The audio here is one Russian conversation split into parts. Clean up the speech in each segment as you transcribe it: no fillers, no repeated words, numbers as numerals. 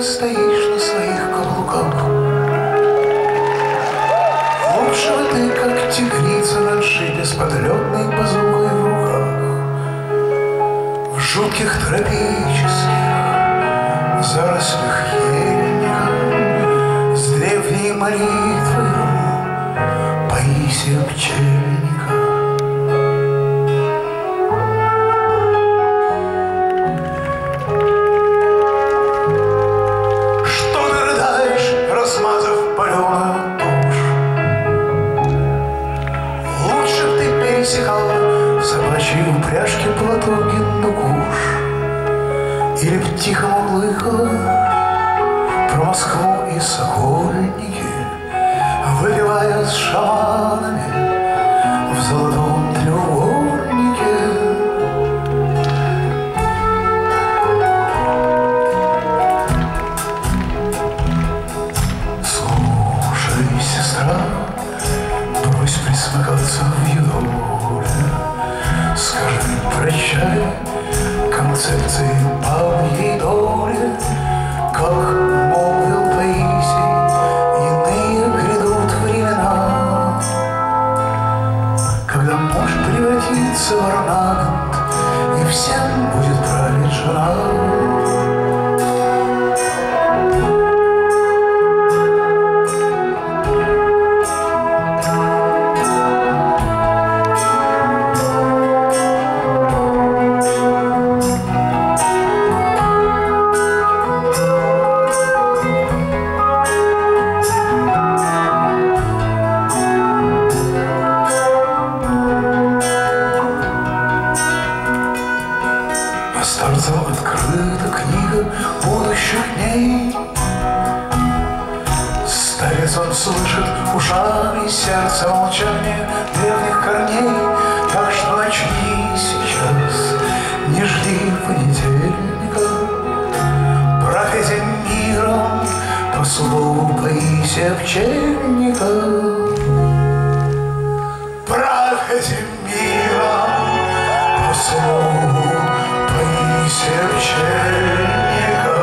стоишь на своих каблуках. Лучше бы ты, как тигрица на джипе с подлетной базукой в руках, в жутких тропических зарослях ельника с древней молитвой Паисия Пчельника. Что ты рыдаешь, размазав паленую тушь? Лучше б ты пересекала в собачьей упряжке плато Гиндукуш, или б тихо мурлыкала про Москву и Сокольники, выпивая с шаманами в золотом треугольнике. Слушай, сестра, брось присмыкаться в юдоле, скажи прощай концепции бабьей доли, как молвил Паисий, иные грядут времена, когда муж превратится в орнамент, и всем будет править жена. Старцам открыта книга будущих дней. Старец он слышит ушами сердца молчание древних корней. Так что начни сейчас, не жди понедельника. Правь этим миром по слову Паисия Пчельника. Правь этим миром по слову Паисия Пчельника.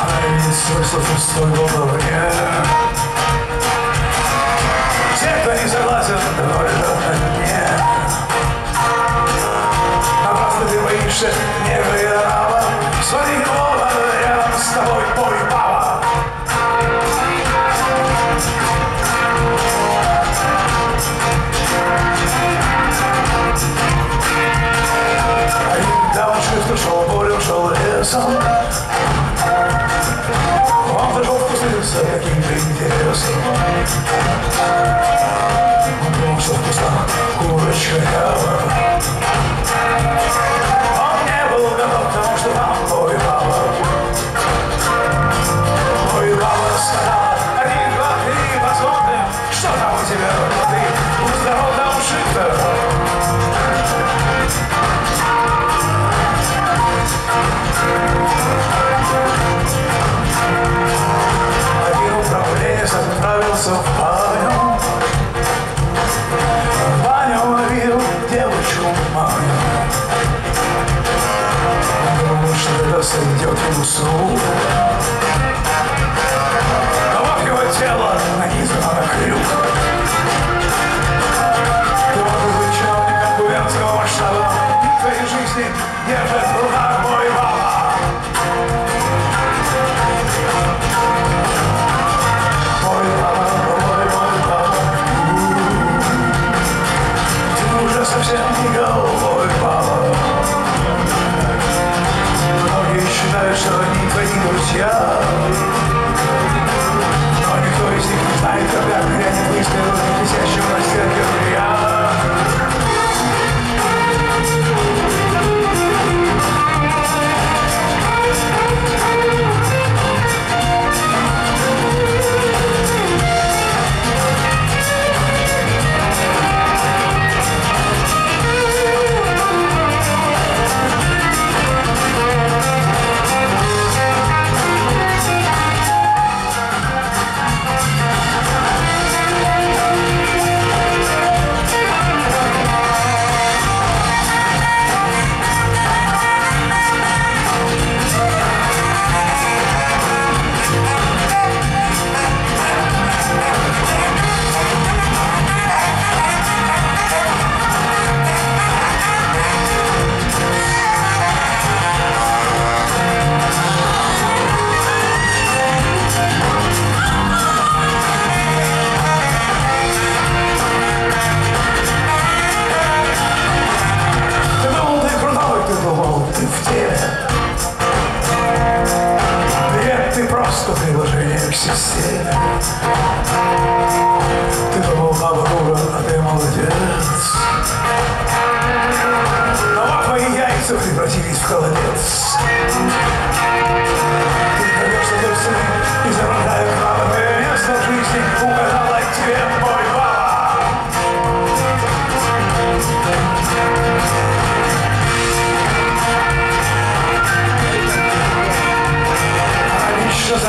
Слышал пустой голове. Те, кто не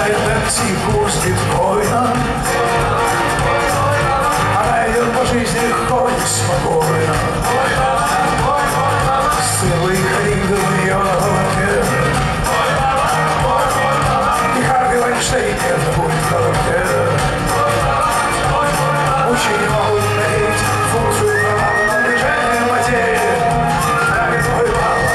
знает такси курс биткоина. Она идет по жизни легко и спокойно. Целый хридл в ее голове. И Харви Вайнштейн это будет в голове. Учени могут найти функцию права движения материи. Так и твой папа.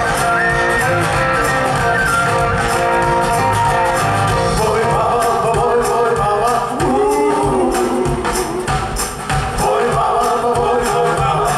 Твой папа, твой папа. Твой папа, твой папа.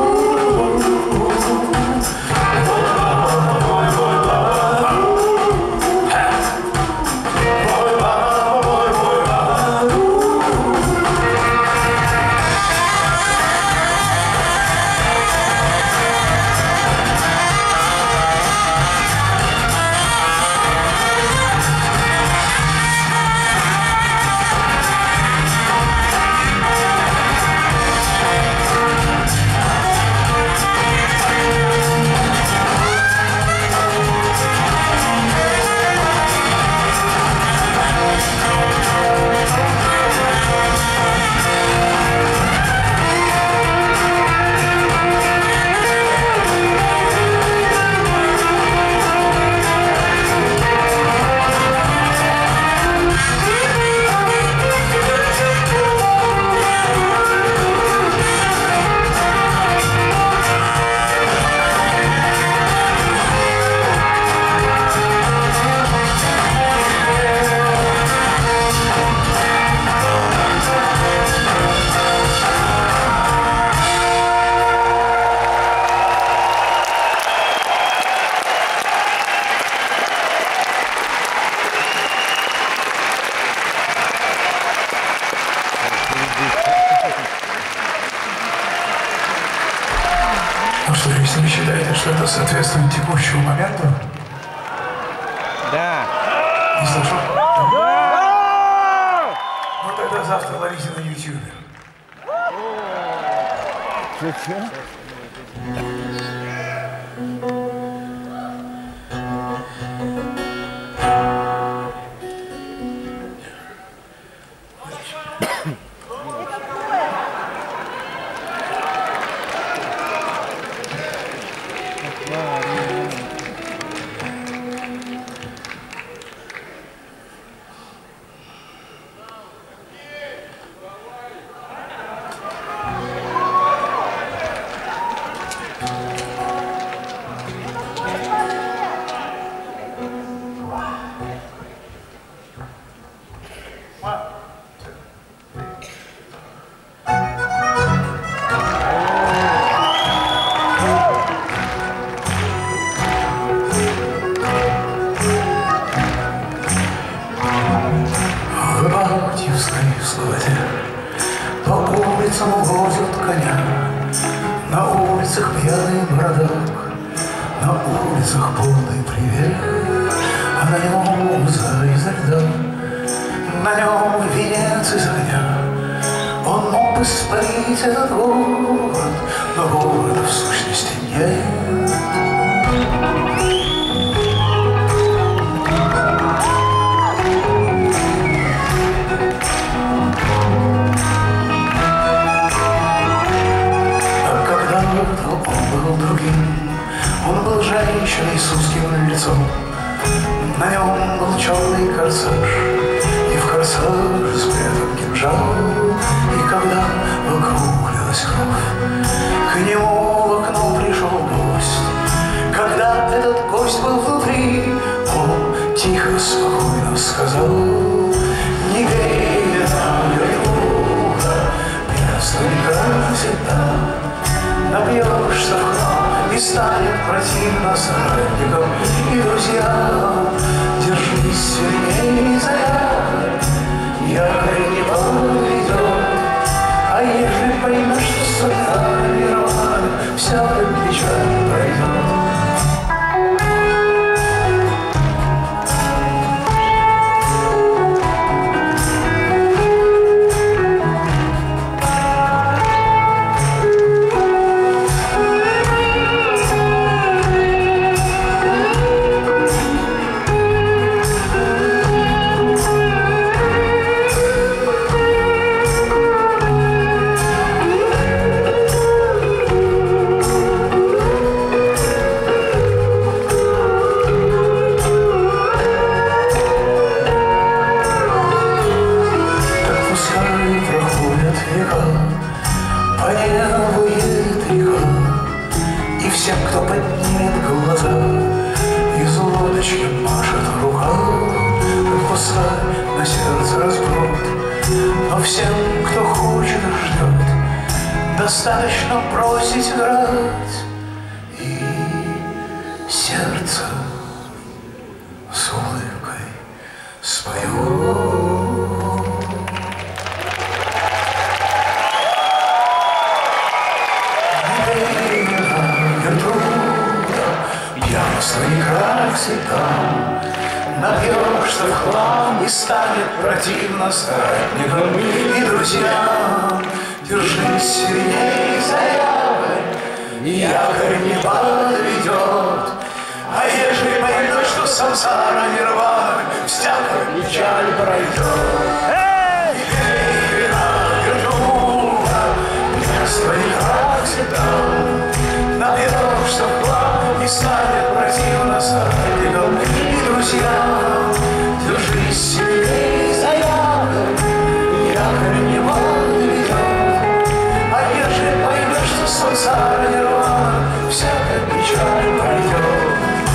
Ну что, если вы считаете, что это соответствует текущему моменту? Да. Не слышал? Да! Ну тогда завтра ловите на YouTube. Че? По улицам возят коня, на улицах пьяный бродок, на улицах полный привет, а на нем за изо льда, на нем венец из огня. Он мог бы спалить этот город, но города в сущности нет. Он был женщиной с узким лицом, на нем был черный корсаж, и в корсаже спрятан кинжал. И когда округлилась кровь, к нему в окно пришел гость. Когда этот гость был внутри, он тихо, спокойно сказал: не верь нам, Голливуда, место не красит там. Напьешься в храм и станет противно соратникам и друзьям. Держись сильнее за якорь не поведет. А если поймешь, что солдат мировая, вся печаль пройдет. По небу едет река, и всем, кто поднимет глаза, из лодочки машет рука, как пускай на сердце разброд. Но всем, кто хочет и ждет, достаточно бросить играть, и сердце с улыбкой споет. Как всегда, напьешься в хлам, и станет противно соратникам и друзьям. Держись сильней за якорь, якорь не подведет. А ежели поймешь, что сансара нирвана, всякая печаль пройдет. И пей вина вернула, место не как всегда. Напьешься в хлам, и станет противно соратникам и друзьям. Держись сильней за якорь, якорь не подведет. А ежели поймешь, что сансара нирвана, всякая печаль пройдет.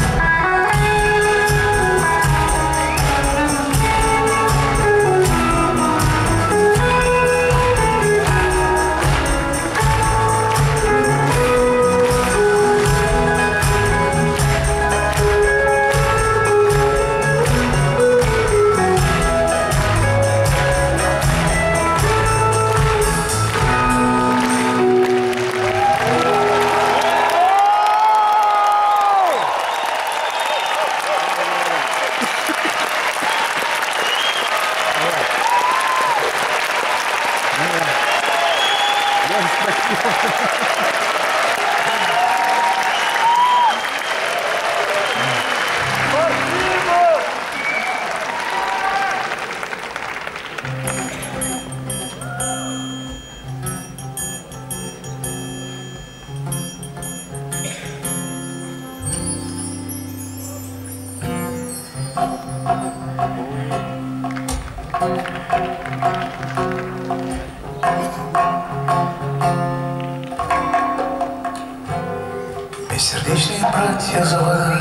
Бессердечные братья заводали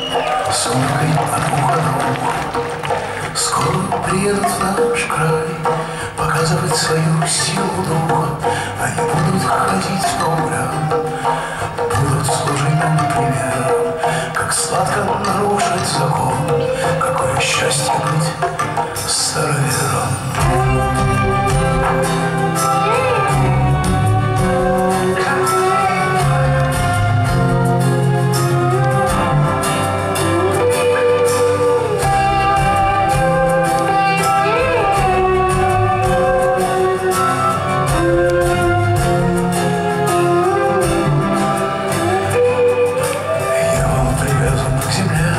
с улыбкой от уха до уха. Скоро приедут в наш край показывать свою силу духа. Они будут ходить в нуля, будут служить нам примером, как сладко нарушить закон, какое счастье быть старовером.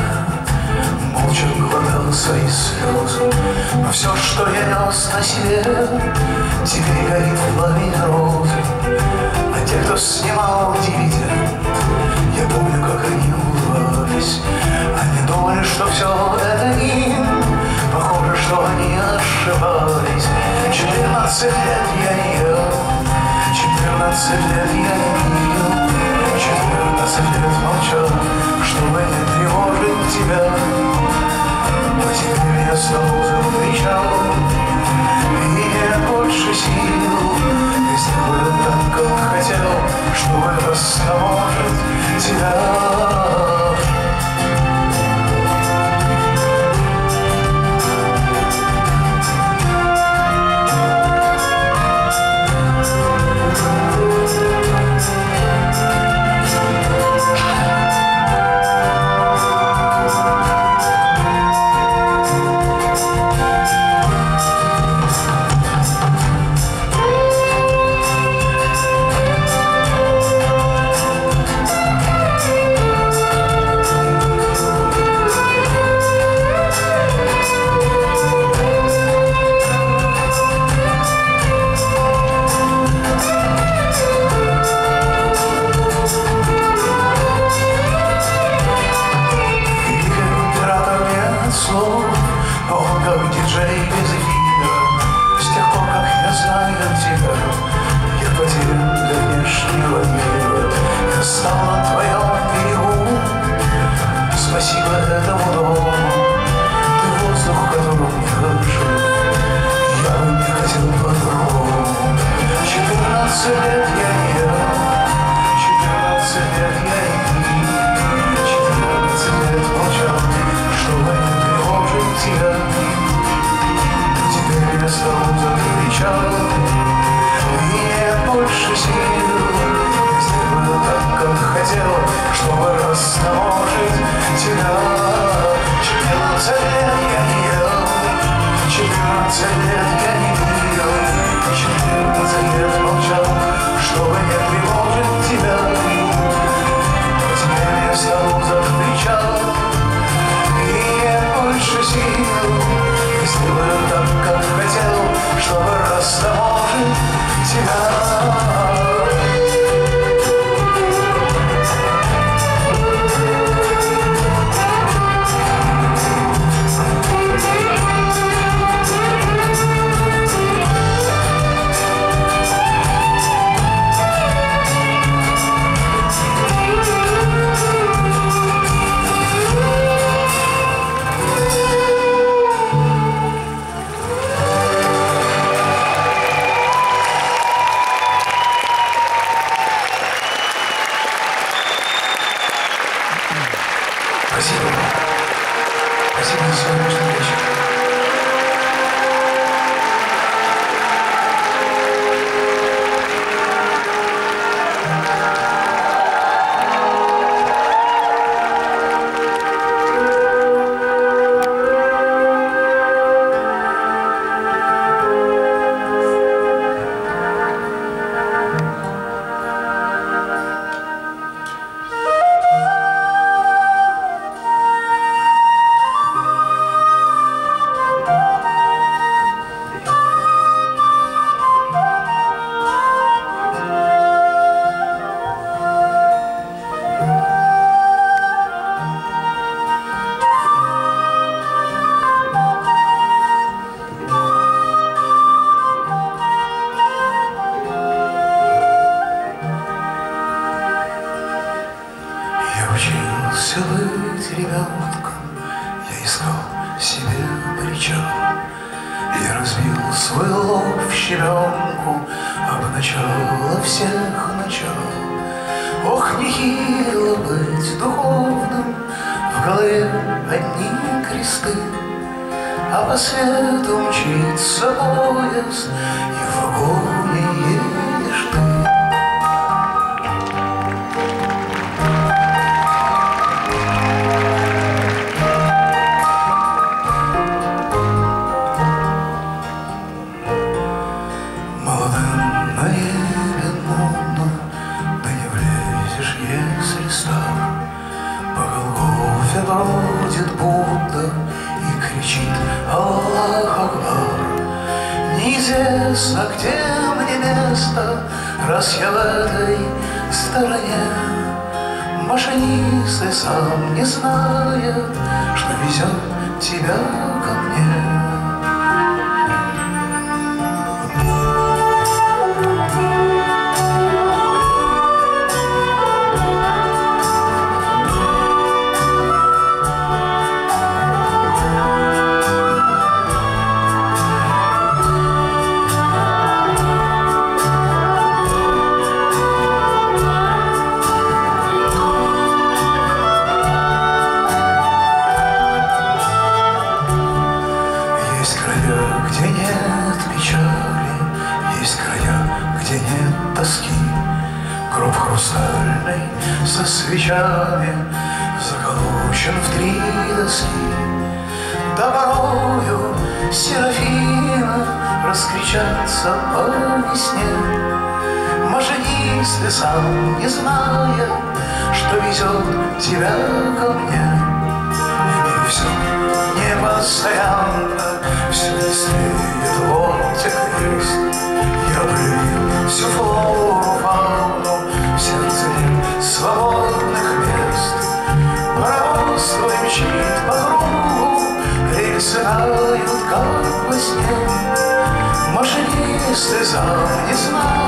Свои слезы, но все, что я нес на себе, 14 лет я не ел, 14 лет я не пил, 14 лет молчал, чтобы не тревожить тебя. Теперь я стал закричал, и нет больше сил. Я сделаю так, как хотел, чтобы растаможить тебя. 14 лет я не ел, 14 лет я не пил, 14 лет молчал, чтобы не тревожить тебя. Теперь я стал закричал, и нет больше сил. Я сделаю так, как хотел, чтобы растаможить тебя. Спасибо. Спасибо за сегодняшний вечер. Учился быть ребенком, я искал себе причал. Я разбил свой лоб в щебенку об начало всех начал. Ох, нехило быть духовным, в голове одни кресты, а по свету мчится поезд, и в вагоне едешь ты. На небе нудно, да не влезешь, если стар. По Голгофе бродит Будда и кричит Аллах Акбар. Неизвестно, где мне место, раз я в этой стороне. Машинист и сам не знает, что везет тебя ко мне. Где нет печали, есть края, где нет тоски. Гроб хрустальный со свечами заколочен в 3 доски. Да порою серафимы раскричатся по весне. Машинист и сам не знает, что везет тебя ко мне. И все непостоянно, все быстрее ломтя крест. Я проявил всю флору, фауну, в сердце нет свободных мест. Паровоз твой мчит по кругу, рельсы тают, как во сне. Машинист и сам не знает,